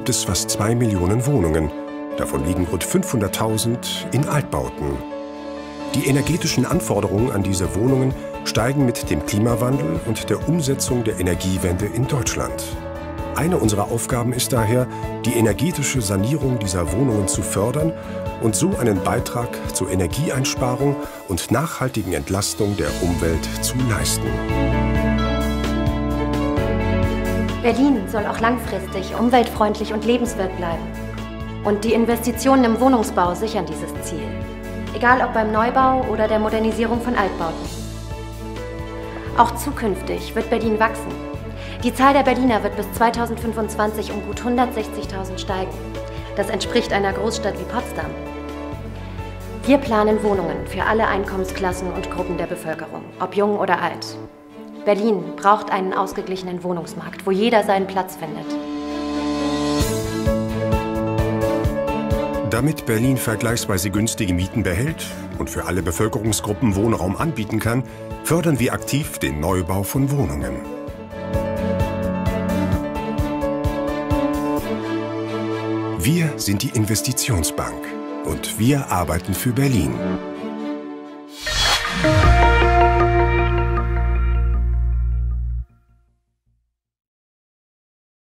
gibt es fast 2 Millionen Wohnungen. Davon liegen rund 500.000 in Altbauten. Die energetischen Anforderungen an diese Wohnungen steigen mit dem Klimawandel und der Umsetzung der Energiewende in Deutschland. Eine unserer Aufgaben ist daher, die energetische Sanierung dieser Wohnungen zu fördern und so einen Beitrag zur Energieeinsparung und nachhaltigen Entlastung der Umwelt zu leisten. Berlin soll auch langfristig umweltfreundlich und lebenswert bleiben. Und die Investitionen im Wohnungsbau sichern dieses Ziel. Egal ob beim Neubau oder der Modernisierung von Altbauten. Auch zukünftig wird Berlin wachsen. Die Zahl der Berliner wird bis 2025 um gut 160.000 steigen. Das entspricht einer Großstadt wie Potsdam. Wir planen Wohnungen für alle Einkommensklassen und Gruppen der Bevölkerung, ob jung oder alt. Berlin braucht einen ausgeglichenen Wohnungsmarkt, wo jeder seinen Platz findet. Damit Berlin vergleichsweise günstige Mieten behält und für alle Bevölkerungsgruppen Wohnraum anbieten kann, fördern wir aktiv den Neubau von Wohnungen. Wir sind die Investitionsbank und wir arbeiten für Berlin.